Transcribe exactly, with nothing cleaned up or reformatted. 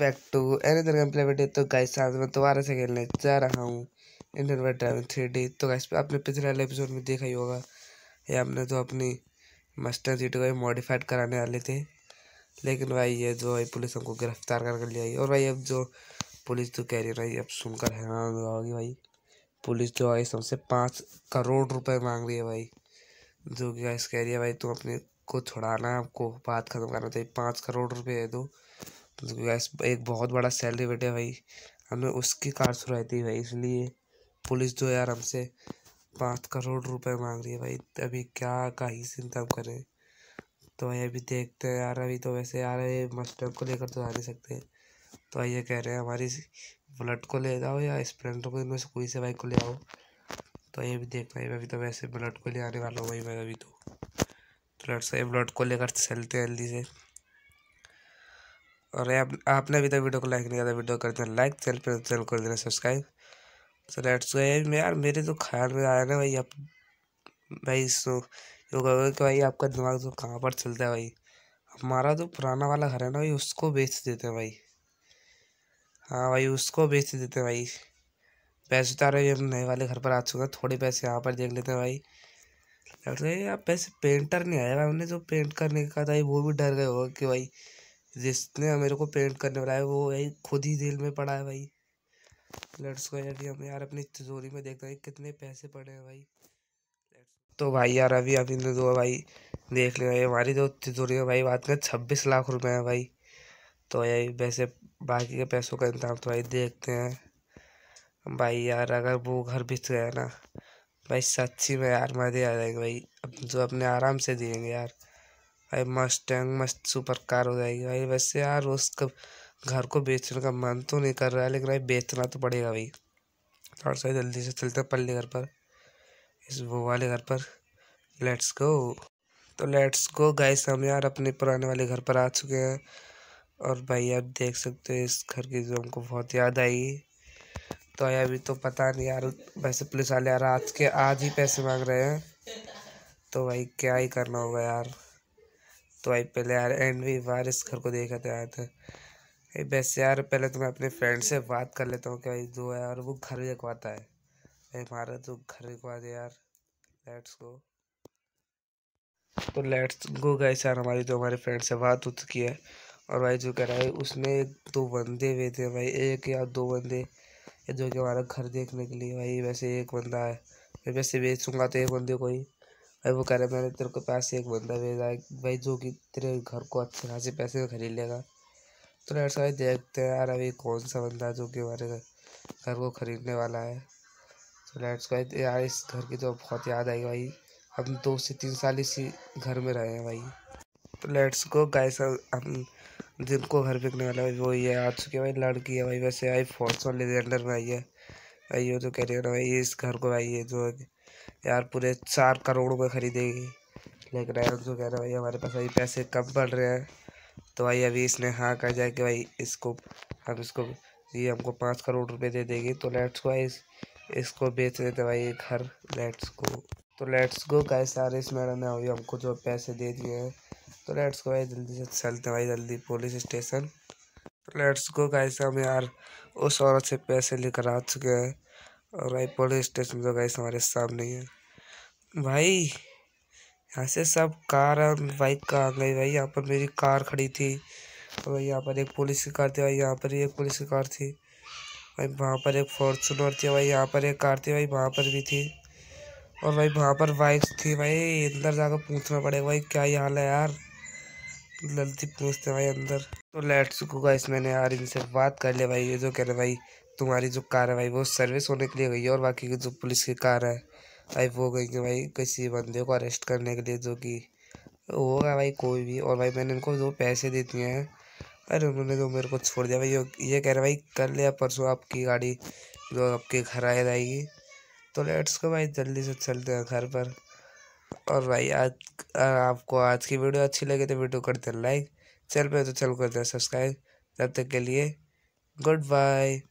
Back to another game play video. तो guys आज मैं दोबारा से खेलने जा रहा हूँ Indian bike driving three D. तो गाइस आपने पिछले वाले एपिसोड में देखा ही होगा, ये हमने तो अपनी मस्टर्ड सीट को मॉडिफाइड कराने वाले थे, लेकिन भाई ये जो है पुलिस हमको गिरफ्तार कर लिया है। और भाई अब जो पुलिस तो कह रही है भाई, अब सुनकर हैरान होगी भाई, पुलिस जो है सबसे पाँच करोड़ रुपए मांग रही है भाई। जो कि गाइस कह रही है भाई तुम अपने को छुड़ाना है, आपको बात खत्म करना चाहिए, पाँच करोड़ रुपए दे दो। तो गैस एक बहुत बड़ा सैलरी बेटे भाई, हमने उसकी कार छुड़ाई थी भाई, इसलिए पुलिस जो यार हमसे पाँच करोड़ रुपए मांग रही है भाई। अभी क्या का ही चिंता करें। तो भाई अभी देखते हैं यार। अभी तो वैसे यार ये मस्टर्ड को लेकर तो आ नहीं सकते, तो भाई ये कह रहे हैं हमारी बुलेट को ले जाओ या स्प्लेंडर को, इनमें से कोई से बाइक को ले आओ। तो ये भी देखना है। अभी तो वैसे बुलेट को ले आने वाला हूँ भाई मैं अभी तो। तो लेट्स से बुलेट को लेकर चलते हैं जल्दी से। और आप, आपने अभी तक वीडियो को लाइक नहीं किया तो वीडियो कर देना लाइक, चैनल पर चैनल कर देना सब्सक्राइब। तो लेट्स गो यार। मेरे तो ख्याल में आया ना भाई, आप भाई सो यो कहोगे कि भाई आपका दिमाग तो कहाँ पर चलता है भाई। हमारा जो पुराना वाला घर है ना भाई, उसको बेच देते हैं भाई। हाँ भाई उसको बेच देते हैं भाई। पैसे तो आ रहे हम नए वाले घर पर आ चुके हैं, थोड़े पैसे यहाँ पर देख लेते हैं भाई। लेट्स गो यार। पैसे पेंटर नहीं आया भाई, हमने जो पेंट करने का था वो भी डर गए होगा कि भाई जिसने मेरे को पेंट करने वाला है वो भाई खुद ही जेल में पड़ा है भाई। लेट्स गो अभी हम यार अपनी तिजोरी में देखते हैं कितने पैसे पड़े हैं भाई। तो भाई यार अभी अभी ने जो भाई देख लिया भाई, हमारी जो तिजोरी है भाई बात करें छब्बीस लाख रुपए है भाई। तो यही वैसे बाकी के पैसों का इंतजाम तो भाई देखते हैं भाई। यार अगर वो घर बिक गया ना भाई, सच्ची में यार मजे आ जाएंगे भाई। अब जो अपने आराम से जिएंगे यार भाई, मस्त मस्त सुपर कार हो जाएगी भाई। वैसे यार उसका घर को बेचने का मन तो नहीं कर रहा है, लेकिन भाई बेचना तो पड़ेगा भाई। थोड़ा सा जल्दी से चलते पल्ले घर पर, इस वो वाले घर पर। Let's go. तो लेट्स गो गाइस, हम यार अपने पुराने वाले घर पर आ चुके हैं। और भाई आप देख सकते हो इस घर की जो हमको बहुत याद आई। तो भाई अभी तो पता नहीं यार, वैसे पुलिस वाले यार आज के आज ही पैसे मांग रहे हैं, तो भाई क्या ही करना होगा यार। तो भाई पहले यार एंड भी बार इस घर को देखा था आया था। वैसे यार पहले तो मैं अपने फ्रेंड से बात कर लेता हूँ कि भाई जो है यार वो घर लिखवाता है भाई, हमारा तो घर लिखवा दे यार। Let's go. तो लेट्स गो गाइस यार, हमारी तो हमारे फ्रेंड से बात हो चुकी है। और भाई जो कह रहा है उसने दो बंदे भेजे भाई, एक या दो बंदे जो कि हमारा घर देखने के लिए भाई। वैसे एक बंदा है, मैं वैसे बेचूंगा तो एक बंदे को ही भाई। वो कह रहा है मैंने तेरे को पास एक बंदा भेजा है भाई जो कि तेरे घर को अच्छे खासे पैसे में खरीद लेगा। तो लेट्स भाई देखते हैं यार अभी कौन सा बंदा है जो कि हमारे घर को खरीदने वाला है। तो लेट्स भाई यार इस घर की तो बहुत याद आई भाई, हम दो से तीन साल इसी घर में रहे हैं भाई। तो लेट्स गो गाइस, हम जिनको घर बिकने वाला है वो ये आ चुके हैं भाई। लड़की है भाई, वैसे आई फॉर्चून लेजेंडर में आई है भाई। ये जो कह रही है ना भाई इस घर को भाई, ये जो यार पूरे चार करोड़ में खरीदेगी। लेकिन यार जो कह रहा है भाई हमारे पास भाई पैसे कम पड़ रहे हैं, तो भाई अभी इसने हाँ कह जाए कि भाई इसको हम इसको ये हमको पाँच करोड़ रुपए दे देगी। तो लेट्स को भाई इस, इसको बेच देते भाई ये घर। Let's go. तो लेट्स गो गाइस यार, इस मैडम ने अभी हमको जो पैसे दे दिए हैं। तो लेट्स गो भाई जल्दी से चलते हैं भाई जल्दी पुलिस स्टेशन। तो लेट्स गो गाइस, हम यार उस औरत से पैसे लेकर आ चुके हैं। और भाई पुलिस स्टेशन जो गाइस हमारे सामने ही है भाई। यहाँ से सब कार और बाइक का आ गई भाई। यहाँ पर मेरी कार खड़ी थी, तो भाई यहाँ पर एक पुलिस की कार थी भाई, यहाँ पर ही एक पुलिस की कार थी भाई, वहाँ पर एक फॉर्चूनर थी भाई, यहाँ पर एक कार थी भाई, वहाँ पर भी थी। और भाई वहाँ पर बाइक्स थी भाई। अंदर जाकर पूछना पड़ेगा भाई क्या ही हाल है यार, जल्दी पूछते भाई अंदर। तो लेट्स गो गाइस, मैंने यार इनसे बात कर लिया भाई। ये जो कह रहे भाई तुम्हारी जो कार है भाई वो सर्विस होने के लिए गई है, और बाकी की जो पुलिस की कार है भाई वो गई है भाई किसी बंदे को अरेस्ट करने के लिए, जो कि होगा भाई कोई भी। और भाई मैंने इनको जो पैसे दे दिए हैं, अरे उन्होंने जो मेरे को छोड़ दिया भाई। ये कह रहे भाई कल या परसों आपकी गाड़ी जो आपके घर आ जाएगी। तो लेट्स को भाई जल्दी से चलते हैं घर पर। और भाई आज आपको आज की वीडियो अच्छी लगे तो वीडियो करते हैं लाइक, चैनल पे तो चल करते हैं सब्सक्राइब। तब तक के लिए गुड बाय।